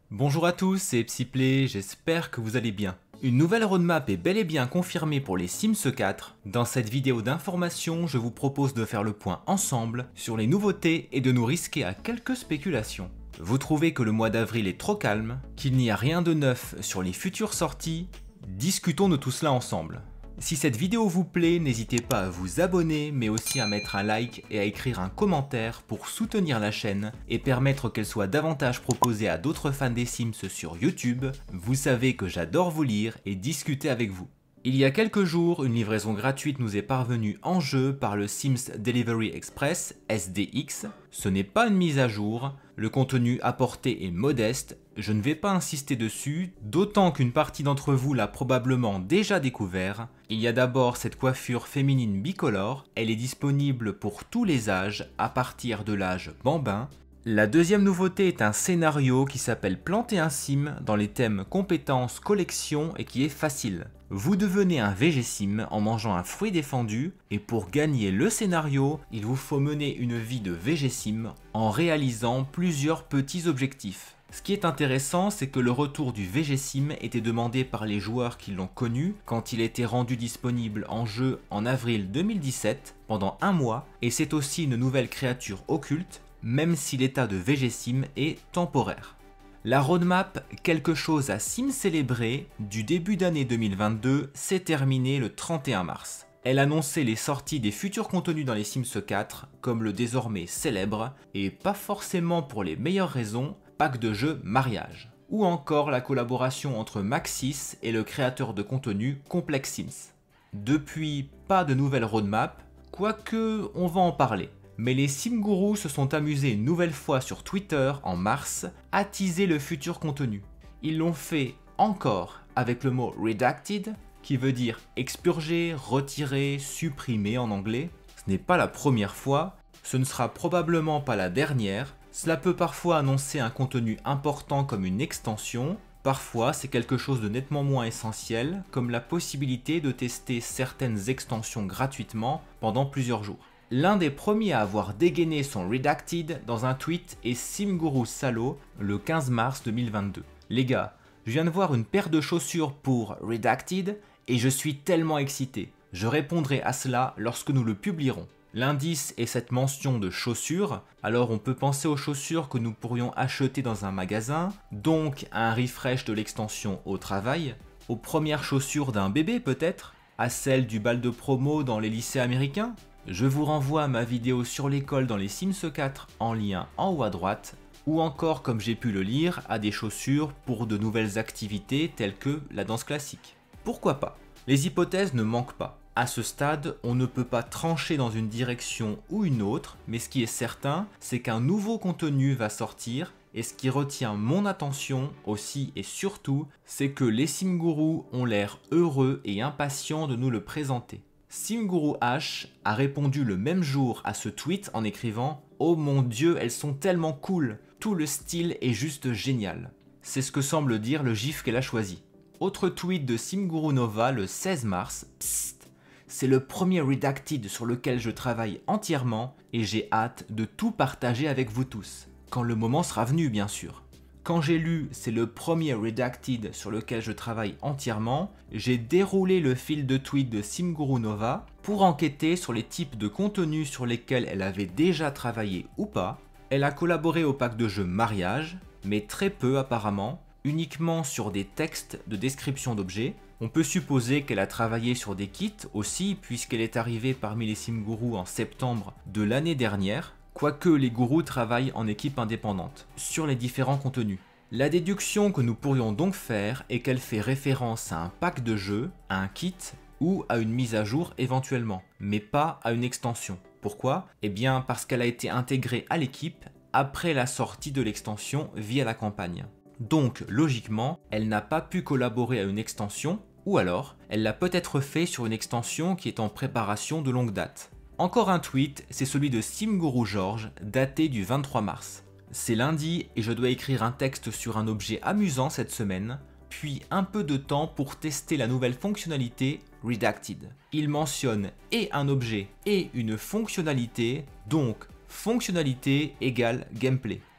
Bonjour à tous, c'est Psyplay, j'espère que vous allez bien. Une nouvelle roadmap est bel et bien confirmée pour les Sims 4. Dans cette vidéo d'information, je vous propose de faire le point ensemble sur les nouveautés et de nous risquer à quelques spéculations. Vous trouvez que le mois d'avril est trop calme, qu'il n'y a rien de neuf sur les futures sorties? Discutons de tout cela ensemble. Si cette vidéo vous plaît, n'hésitez pas à vous abonner, mais aussi à mettre un like et à écrire un commentaire pour soutenir la chaîne et permettre qu'elle soit davantage proposée à d'autres fans des Sims sur YouTube. Vous savez que j'adore vous lire et discuter avec vous. Il y a quelques jours, une livraison gratuite nous est parvenue en jeu par le Sims Delivery Express, SDX. Ce n'est pas une mise à jour, le contenu apporté est modeste, je ne vais pas insister dessus, d'autant qu'une partie d'entre vous l'a probablement déjà découvert. Il y a d'abord cette coiffure féminine bicolore, elle est disponible pour tous les âges à partir de l'âge bambin. La deuxième nouveauté est un scénario qui s'appelle Planter un sim dans les thèmes compétences collection et qui est facile. Vous devenez un VG sim en mangeant un fruit défendu et pour gagner le scénario, il vous faut mener une vie de VG sim en réalisant plusieurs petits objectifs. Ce qui est intéressant, c'est que le retour du VG sim était demandé par les joueurs qui l'ont connu quand il était rendu disponible en jeu en avril 2017 pendant un mois et c'est aussi une nouvelle créature occulte même si l'état de VG sim est temporaire. La roadmap, quelque chose à sim célébrer, du début d'année 2022, s'est terminée le 31 mars. Elle annonçait les sorties des futurs contenus dans les Sims 4, comme le désormais célèbre, et pas forcément pour les meilleures raisons, pack de jeu mariage. Ou encore la collaboration entre Maxis et le créateur de contenu Complex Sims. Depuis, pas de nouvelle roadmap, quoique on va en parler. Mais les Simgourous se sont amusés une nouvelle fois sur Twitter en mars à teaser le futur contenu. Ils l'ont fait encore avec le mot redacted, qui veut dire expurger, retirer, supprimer en anglais. Ce n'est pas la première fois, ce ne sera probablement pas la dernière. Cela peut parfois annoncer un contenu important comme une extension, parfois c'est quelque chose de nettement moins essentiel, comme la possibilité de tester certaines extensions gratuitement pendant plusieurs jours. L'un des premiers à avoir dégainé son redacted dans un tweet est Simgourou Salo le 15 mars 2022. Les gars, je viens de voir une paire de chaussures pour redacted et je suis tellement excité. Je répondrai à cela lorsque nous le publierons. L'indice est cette mention de chaussures, alors on peut penser aux chaussures que nous pourrions acheter dans un magasin, donc à un refresh de l'extension au travail, aux premières chaussures d'un bébé peut-être, à celles du bal de promo dans les lycées américains. Je vous renvoie à ma vidéo sur l'école dans les Sims 4 en lien en haut à droite, ou encore comme j'ai pu le lire, à des chaussures pour de nouvelles activités telles que la danse classique. Pourquoi pas? Les hypothèses ne manquent pas. À ce stade, on ne peut pas trancher dans une direction ou une autre, mais ce qui est certain, c'est qu'un nouveau contenu va sortir, et ce qui retient mon attention aussi et surtout, c'est que les Simgourous ont l'air heureux et impatients de nous le présenter. Simgourou H a répondu le même jour à ce tweet en écrivant « Oh mon dieu, elles sont tellement cool, tout le style est juste génial ». C'est ce que semble dire le gif qu'elle a choisi. Autre tweet de Simgourou Nova le 16 mars, « Psst, c'est le premier redacted sur lequel je travaille entièrement et j'ai hâte de tout partager avec vous tous, quand le moment sera venu bien sûr. Quand j'ai lu « c'est le premier redacted sur lequel je travaille entièrement », j'ai déroulé le fil de tweets de Simgourou Nova pour enquêter sur les types de contenus sur lesquels elle avait déjà travaillé ou pas. Elle a collaboré au pack de jeu mariage, mais très peu apparemment, uniquement sur des textes de description d'objets. On peut supposer qu'elle a travaillé sur des kits aussi puisqu'elle est arrivée parmi les Simgourous en septembre de l'année dernière. Quoique les gourous travaillent en équipe indépendante, sur les différents contenus. La déduction que nous pourrions donc faire est qu'elle fait référence à un pack de jeux, à un kit ou à une mise à jour éventuellement, mais pas à une extension. Pourquoi? Eh bien parce qu'elle a été intégrée à l'équipe après la sortie de l'extension via la campagne. Donc logiquement, elle n'a pas pu collaborer à une extension, ou alors elle l'a peut-être fait sur une extension qui est en préparation de longue date. Encore un tweet, c'est celui de Simgourou Georges, daté du 23 mars. C'est lundi et je dois écrire un texte sur un objet amusant cette semaine, puis un peu de temps pour tester la nouvelle fonctionnalité Redacted. Il mentionne et un objet et une fonctionnalité, donc fonctionnalité égale gameplay.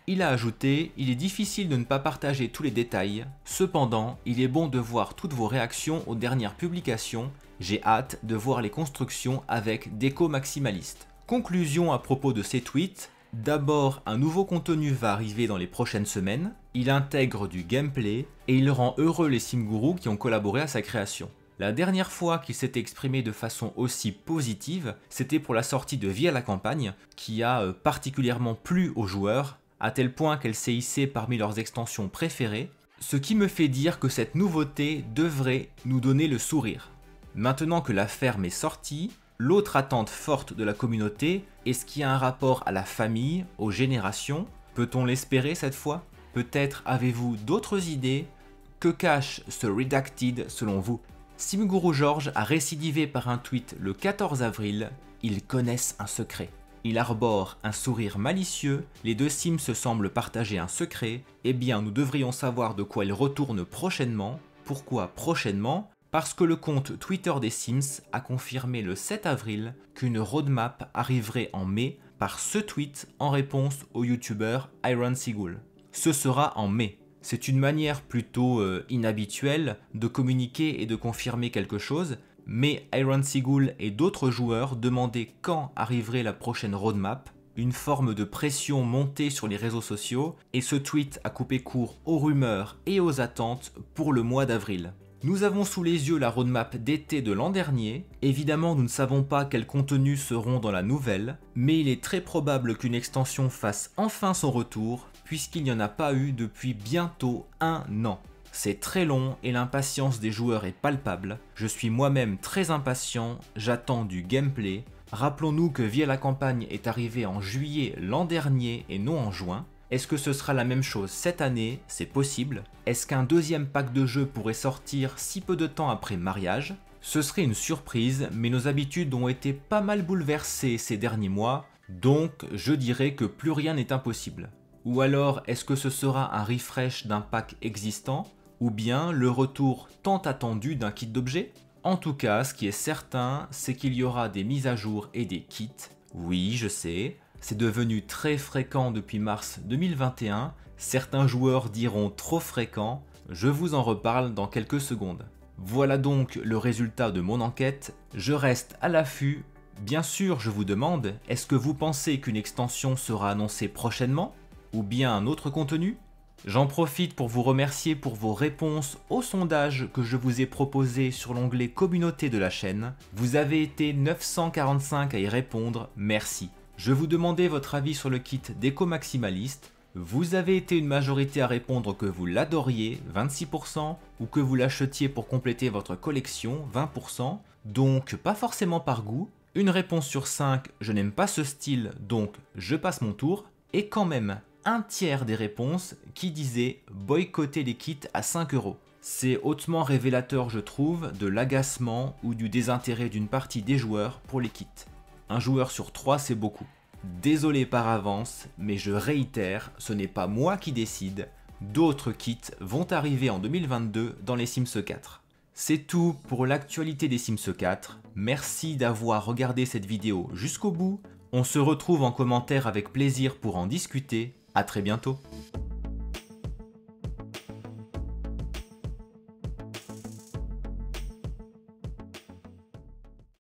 Il a ajouté « Il est difficile de ne pas partager tous les détails, cependant, il est bon de voir toutes vos réactions aux dernières publications, j'ai hâte de voir les constructions avec Déco Maximaliste. » Conclusion à propos de ces tweets, d'abord un nouveau contenu va arriver dans les prochaines semaines, il intègre du gameplay et il rend heureux les SimGurus qui ont collaboré à sa création. La dernière fois qu'il s'était exprimé de façon aussi positive, c'était pour la sortie de Vie à la campagne, qui a particulièrement plu aux joueurs, à tel point qu'elle s'est hissée parmi leurs extensions préférées, ce qui me fait dire que cette nouveauté devrait nous donner le sourire. Maintenant que la ferme est sortie, l'autre attente forte de la communauté est ce qui a un rapport à la famille, aux générations. Peut-on l'espérer cette fois? Peut-être avez-vous d'autres idées? Que cache ce Redacted selon vous? SimGuru George a récidivé par un tweet le 14 avril, ils connaissent un secret. Il arbore un sourire malicieux, les deux Sims se semblent partager un secret, eh bien nous devrions savoir de quoi ils retournent prochainement. Pourquoi prochainement? Parce que le compte Twitter des Sims a confirmé le 7 avril qu'une roadmap arriverait en mai par ce tweet en réponse au youtubeur Iron Seagull. Ce sera en mai. C'est une manière plutôt inhabituelle de communiquer et de confirmer quelque chose, mais Iron Seagull et d'autres joueurs demandaient quand arriverait la prochaine roadmap, une forme de pression montée sur les réseaux sociaux, et ce tweet a coupé court aux rumeurs et aux attentes pour le mois d'avril. Nous avons sous les yeux la roadmap d'été de l'an dernier, évidemment nous ne savons pas quels contenus seront dans la nouvelle, mais il est très probable qu'une extension fasse enfin son retour, puisqu'il n'y en a pas eu depuis bientôt 1 an. C'est très long et l'impatience des joueurs est palpable, je suis moi-même très impatient, j'attends du gameplay. Rappelons-nous que Vie à la campagne est arrivé en juillet l'an dernier et non en juin. Est-ce que ce sera la même chose cette année? C'est possible. Est-ce qu'un deuxième pack de jeux pourrait sortir si peu de temps après mariage? Ce serait une surprise, mais nos habitudes ont été pas mal bouleversées ces derniers mois, donc je dirais que plus rien n'est impossible. Ou alors, est-ce que ce sera un refresh d'un pack existant? Ou bien le retour tant attendu d'un kit d'objets? En tout cas, ce qui est certain, c'est qu'il y aura des mises à jour et des kits. Oui, je sais, c'est devenu très fréquent depuis mars 2021. Certains joueurs diront trop fréquent, je vous en reparle dans quelques secondes. Voilà donc le résultat de mon enquête, je reste à l'affût. Bien sûr, je vous demande, est-ce que vous pensez qu'une extension sera annoncée prochainement? Ou bien un autre contenu? J'en profite pour vous remercier pour vos réponses au sondage que je vous ai proposé sur l'onglet communauté de la chaîne. Vous avez été 945 à y répondre, merci. Je vous demandais votre avis sur le kit Déco Maximaliste. Vous avez été une majorité à répondre que vous l'adoriez, 26%, ou que vous l'achetiez pour compléter votre collection, 20%, donc pas forcément par goût. Une réponse sur 5, je n'aime pas ce style, donc je passe mon tour, et quand même un tiers des réponses qui disaient boycotter les kits à 5 €. C'est hautement révélateur je trouve de l'agacement ou du désintérêt d'une partie des joueurs pour les kits. Un joueur sur 3 c'est beaucoup. Désolé par avance, mais je réitère, ce n'est pas moi qui décide, d'autres kits vont arriver en 2022 dans les Sims 4. C'est tout pour l'actualité des Sims 4, merci d'avoir regardé cette vidéo jusqu'au bout, on se retrouve en commentaire avec plaisir pour en discuter, à très bientôt.